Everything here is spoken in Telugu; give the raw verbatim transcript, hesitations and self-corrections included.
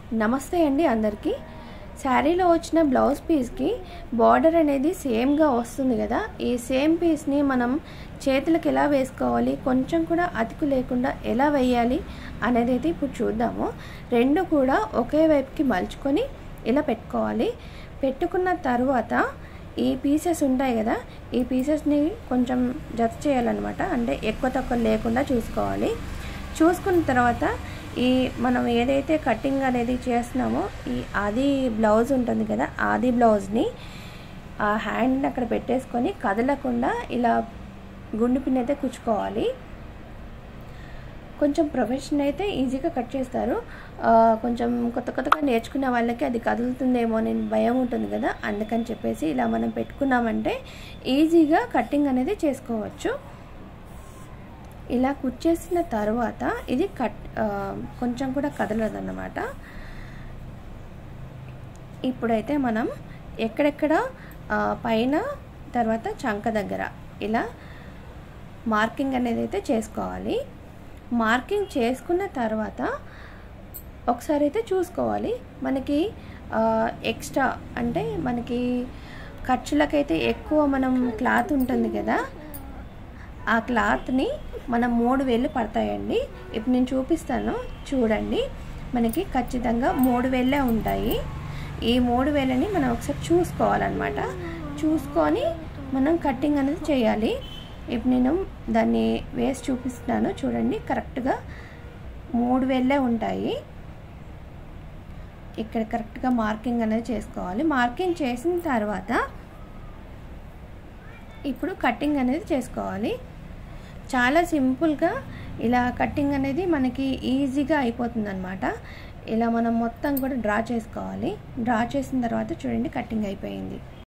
నమస్తే అండి అందరికీ. శారీలో వచ్చిన బ్లౌజ్ పీస్కి బార్డర్ అనేది సేమ్గా వస్తుంది కదా. ఈ సేమ్ పీస్ని మనం చేతులకు ఎలా వేసుకోవాలి, కొంచెం కూడా అతుకు లేకుండా ఎలా వేయాలి అనేది అయితే ఇప్పుడు చూద్దాము. రెండు కూడా ఒకే వైపుకి మలుచుకొని ఇలా పెట్టుకోవాలి. పెట్టుకున్న తర్వాత ఈ పీసెస్ ఉంటాయి కదా, ఈ పీసెస్ని కొంచెం జత చేయాలన్నమాట. అంటే ఎక్కువ తక్కువ లేకుండా చూసుకోవాలి. చూసుకున్న తర్వాత ఈ మనం ఏదైతే కటింగ్ అనేది చేస్తున్నామో ఈ ఆది బ్లౌజ్ ఉంటుంది కదా, ఆది బ్లౌజ్ని ఆ హ్యాండ్ అక్కడ పెట్టేసుకొని కదలకుండా ఇలా గుండు పిన్ అయితే కుచ్చుకోవాలి. కొంచెం ప్రొఫెషన్ అయితే ఈజీగా కట్ చేస్తారు. కొంచెం కొత్త కొత్తగా నేర్చుకునే వాళ్ళకి అది కదులుతుందేమో అని భయం ఉంటుంది కదా, అందుకని చెప్పేసి ఇలా మనం పెట్టుకున్నామంటే ఈజీగా కటింగ్ అనేది చేసుకోవచ్చు. ఇలా కుచ్చేసిన తర్వాత ఇది కట్ కొంచెం కూడా కదలదన్నమాట. ఇప్పుడైతే మనం ఎక్కడెక్కడ పైన తర్వాత చంక దగ్గర ఇలా మార్కింగ్ అనేది అయితే చేసుకోవాలి. మార్కింగ్ చేసుకున్న తర్వాత ఒకసారి అయితే చూసుకోవాలి. మనకి ఎక్స్ట్రా అంటే మనకి ఖర్చులకైతే ఎక్కువ మనం క్లాత్ ఉంటుంది కదా, ఆ క్లాత్ని మనం మూడు వేళ్ళు పడతాయండి. ఇప్పుడు నేను చూపిస్తాను చూడండి. మనకి ఖచ్చితంగా మూడు వేళ్ళే ఉంటాయి. ఈ మూడు వేలని మనం ఒకసారి చూసుకోవాలన్నమాట. చూసుకొని మనం కటింగ్ అనేది చేయాలి. ఇప్పుడు నేను దాన్ని వేసి చూపిస్తున్నాను చూడండి. కరెక్ట్గా మూడు వేళ్ళే ఉంటాయి. ఇక్కడ కరెక్ట్గా మార్కింగ్ అనేది చేసుకోవాలి. మార్కింగ్ చేసిన తర్వాత ఇప్పుడు కటింగ్ అనేది చేసుకోవాలి. చాలా సింపుల్గా ఇలా కటింగ్ అనేది మనకి ఈజీగా అయిపోతుంది అనమాట. ఇలా మనం మొత్తం కూడా డ్రా చేసుకోవాలి. డ్రా చేసిన తర్వాత చూడండి కటింగ్ అయిపోయింది.